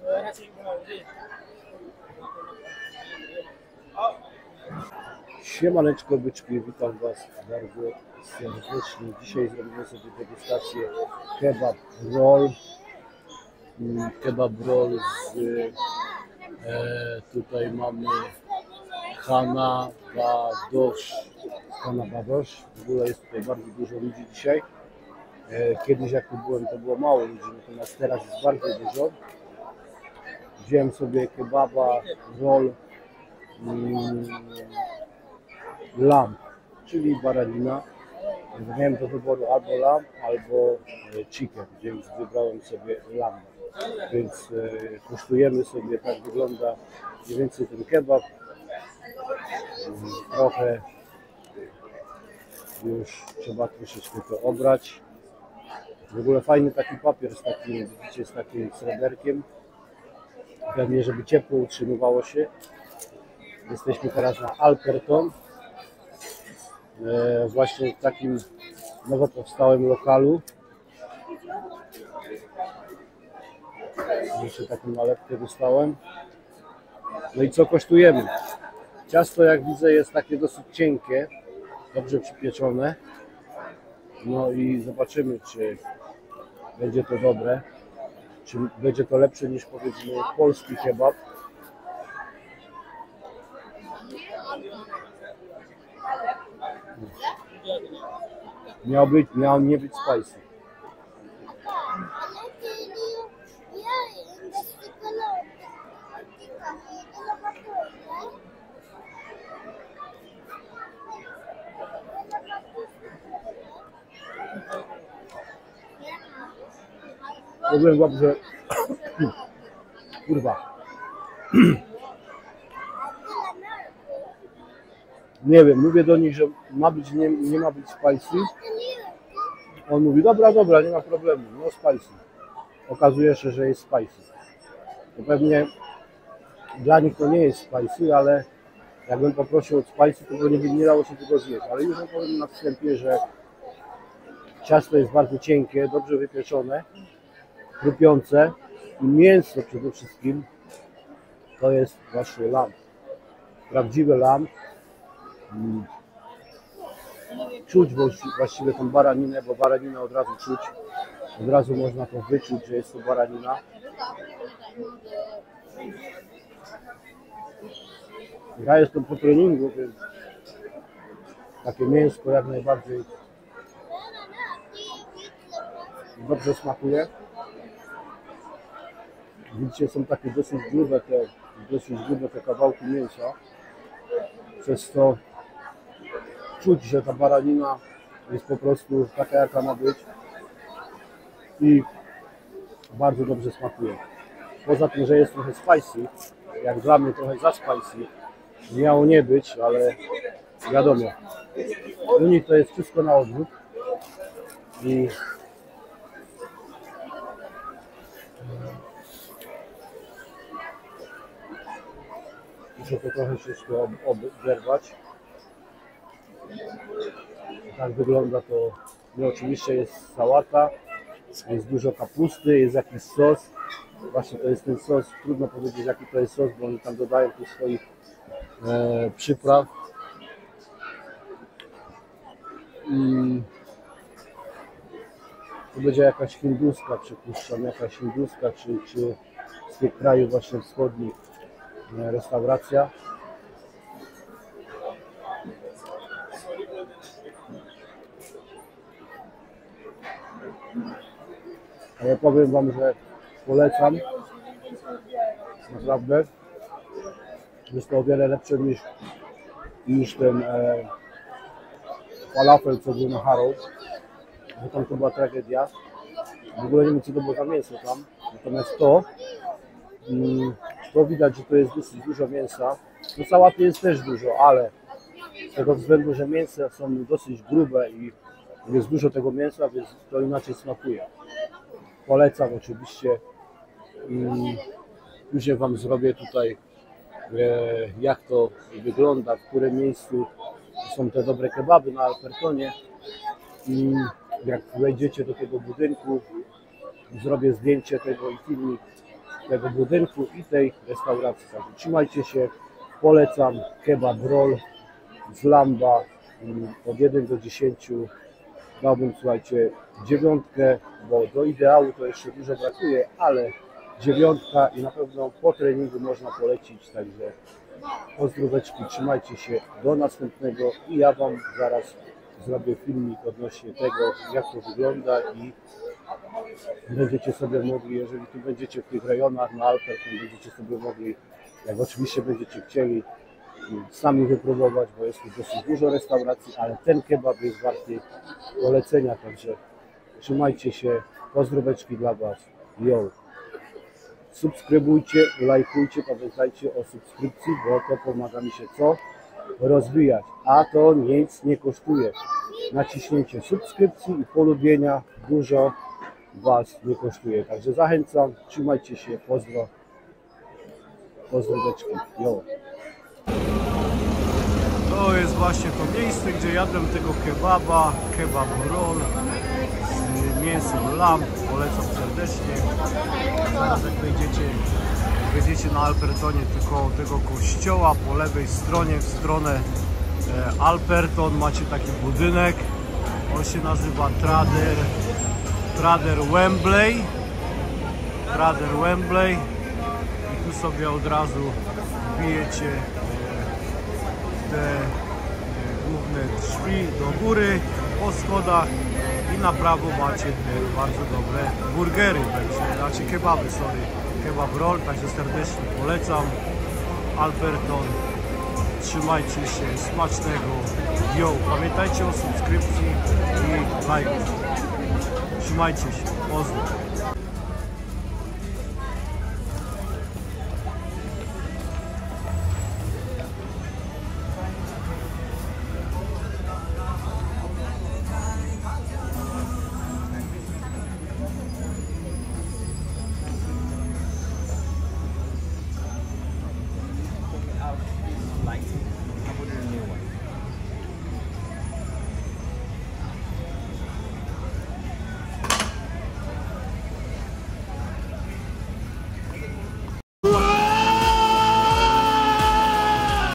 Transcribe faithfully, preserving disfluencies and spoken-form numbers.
Siemaneczko byczki, witam Was bardzo serdecznie. Dzisiaj zrobimy sobie degustację kebab roll. Kebab roll z e, tutaj mamy Hana Badosz. Hana Badosz. W ogóle jest tutaj bardzo dużo ludzi dzisiaj. E, kiedyś jak tu byłem, to było mało ludzi, natomiast teraz jest bardzo dużo. Wziąłem sobie kebaba roll mm, lamb, czyli baranina. Miałem do wyboru albo lamb, albo chicken, więc wybrałem sobie lamb. Więc e, kosztujemy sobie, tak wygląda mniej więcej ten kebab. Trochę już trzeba troszeczkę to obrać. W ogóle fajny taki papier z takim, widzicie, z takim sreberkiem. Pewnie, żeby ciepło utrzymywało się. Jesteśmy teraz na Alperton. E, właśnie w takim nowo powstałym lokalu. Jeszcze taką nalepkę dostałem. No i co kosztujemy? Ciasto, jak widzę, jest takie dosyć cienkie, dobrze przypieczone. No i zobaczymy, czy będzie to dobre, czy będzie to lepsze niż, powiedzmy, polski kebab. Miał być, miał nie być spicy. Powiem Wam, że kurwa. Nie wiem, mówię do nich, że ma być, nie, nie ma być spicy. On mówi, dobra, dobra, nie ma problemu, no spicy. Okazuje się, że jest spicy. To pewnie dla nich to nie jest spicy, ale jakbym poprosił o spicy, to pewnie by nie dało się tego zjeść. Ale już powiem na wstępie, że ciasto jest bardzo cienkie, dobrze wypieczone, chrupiące i mięso przede wszystkim to jest właśnie lamb. Prawdziwy lamb. Czuć właściwie tą baraninę, bo baraninę od razu czuć. Od razu można to wyczuć, że jest to baranina. Ja jestem po treningu, więc takie mięsko jak najbardziej dobrze smakuje. Widzicie, są takie dosyć grube te, dosyć grube te kawałki mięsa. Przez to czuć, że ta baranina jest po prostu taka, jaka ma być i bardzo dobrze smakuje. Poza tym, że jest trochę spicy, jak dla mnie trochę za spicy, miało nie być, ale wiadomo, u nich to jest wszystko na odwrót i muszę to trochę wszystko oberwać. Tak wygląda to. No, oczywiście jest sałata, jest dużo kapusty, jest jakiś sos. Właśnie to jest ten sos, trudno powiedzieć jaki to jest sos, bo oni tam dodają tu swoich e, przypraw. I to będzie jakaś hinduska, przypuszczam, jakaś hinduska, czy, czy z tych krajów właśnie wschodnich e, restauracja. Ale powiem Wam, że polecam, naprawdę, jest to o wiele lepsze niż, niż ten e, falafel, co był na Harrow, bo tam to była tragedia. W ogóle nie wiem, co to było za mięso tam, natomiast to, mm, to widać, że to jest dosyć dużo mięsa. No sałaty jest też dużo, ale z tego względu, że mięsa są dosyć grube i jest dużo tego mięsa, więc to inaczej smakuje. Polecam oczywiście. Później Wam zrobię tutaj, jak to wygląda, w którym miejscu są te dobre kebaby na Alpertonie. I jak wejdziecie do tego budynku, zrobię zdjęcie tego i filmik, tego budynku i tej restauracji. Także trzymajcie się, polecam kebab roll z Lamba od jeden do dziesięciu. Dałbym, słuchajcie, dziewiątkę, bo do ideału to jeszcze dużo brakuje, ale dziewiątka i na pewno po treningu można polecić, także pozdróweczki, trzymajcie się, do następnego i ja Wam zaraz zrobię filmik odnośnie tego, jak to wygląda i będziecie sobie mogli, jeżeli tu będziecie w tych rejonach na Alpach, to będziecie sobie mogli, jak oczywiście będziecie chcieli, sami wypróbować, bo jest tu dosyć dużo restauracji, ale ten kebab jest warty polecenia, także trzymajcie się, pozdróweczki dla Was, yo! Subskrybujcie, lajkujcie, pamiętajcie o subskrypcji, bo to pomaga mi się co? Rozwijać, a to nic nie kosztuje. Naciśnięcie subskrypcji i polubienia dużo Was nie kosztuje, także zachęcam, trzymajcie się, pozdro, pozdróweczki, yo! To jest właśnie to miejsce, gdzie jadłem tego kebaba, kebab roll z mięsem lamb, polecam serdecznie. Zaraz jak wejdziecie, wejdziecie na Alpertonie, tylko tego kościoła po lewej stronie, w stronę Alperton macie taki budynek, on się nazywa Trader, Trader Wembley, Trader Wembley i tu sobie od razu wbijecie te główne drzwi do góry po schodach i na prawo macie te bardzo dobre burgery, także, znaczy kebaby, sorry, kebab roll, także serdecznie polecam. Alperton, trzymajcie się, smacznego, yo, pamiętajcie o subskrypcji i lajku, trzymajcie się, pozdro.